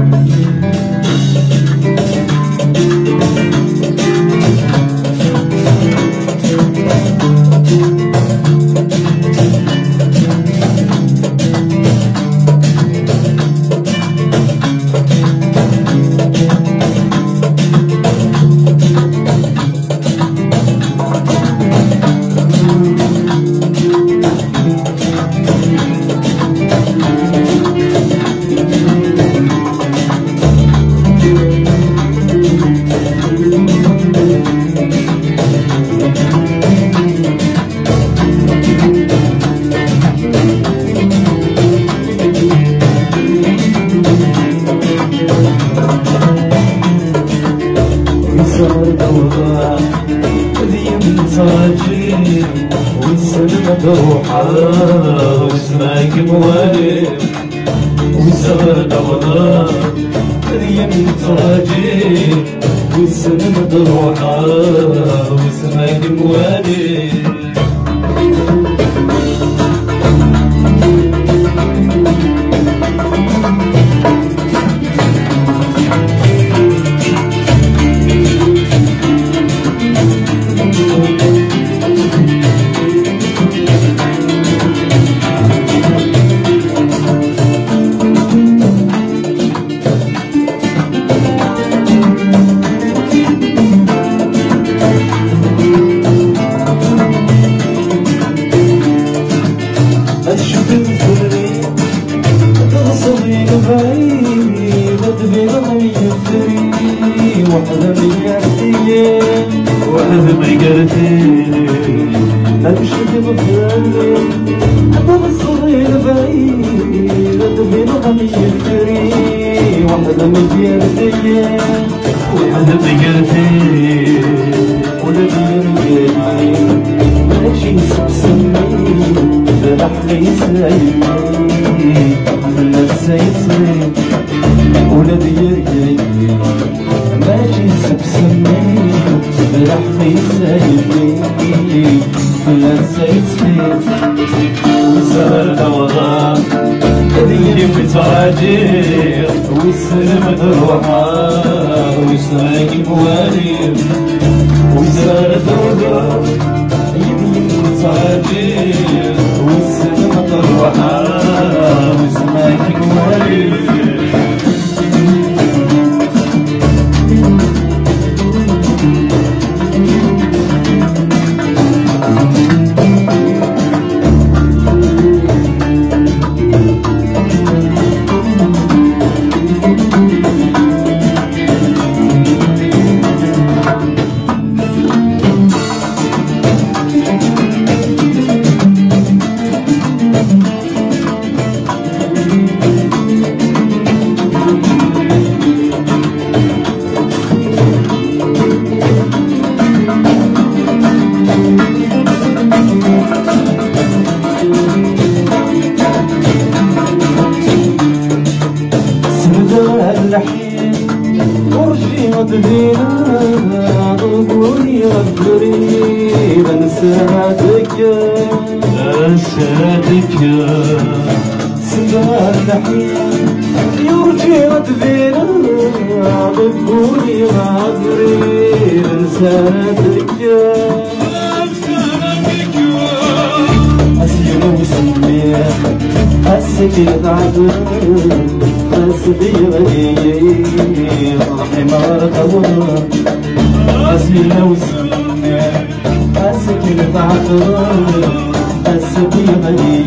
واسمعك موالي والزهر دوضة اليمين تراجي والسن مدروحة واسمعك موالي واحد ما يقرفيني امشي بفلاني هذا الصغير بعيد فين غني الفري واحد ما يقرفيني واحد ما يقرفيني ولا ديري ماشي سمسمي بلحلي سايمي ولا سايسي ولا ديري ماشي سمسمي بلحمي سايبني ولا سايسي وسهر دوضة هذي متعاجر والسلم تروحة ويسرق الموالي وسهر دوضة هذي متعاجر والسلم تروحة ويسرق الموالي ورجي مدفينا ضبوني غدري انساتك سبها اللحية يرجي مدفينا ضبوني غدري انساتك أسير وسمية السكينة عدو حسبي غني حمار طور أسير وسمية السكينة عدو حسبي غني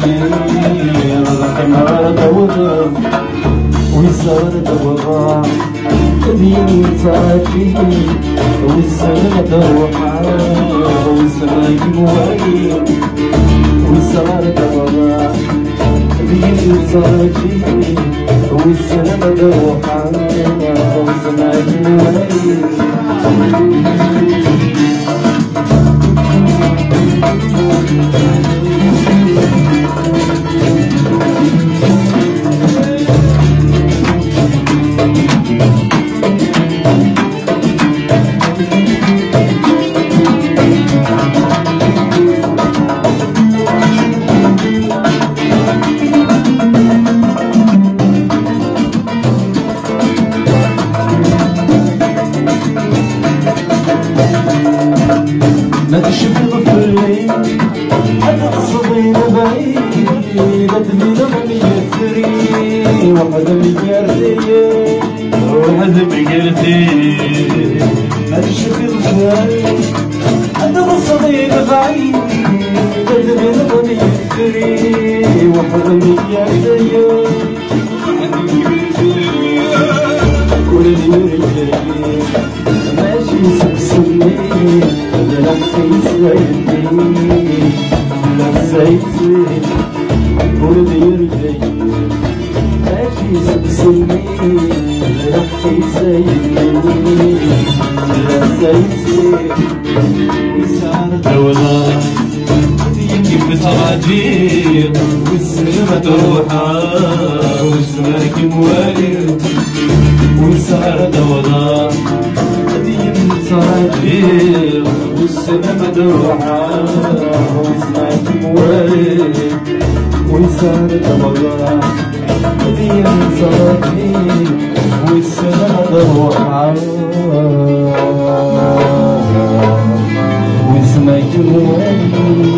حمار طور ويسار دورا دين صافي والسنة دروحة والسماك موالي ويسار دورا دين صافي والسنة دروحة والسماك موالي البردية وهذا بقلتي الشفي الخيال أنا بصديق غايب بدري نغني يفتري وحضني يا ديا كل رجلي ماشي سكسني لا تسيدني لا تسيدني كل رجلي ماشي سكسني لا تسيدني لا تسيدني دولة يمكن بتراجيل والسلامة تروحها والسماك موالي وسهر دولة قديم تراجيل والسلامة تروحها والسماك موالي وسهر دولة قديم تراجيل والسلامة تروحها واسمك موالي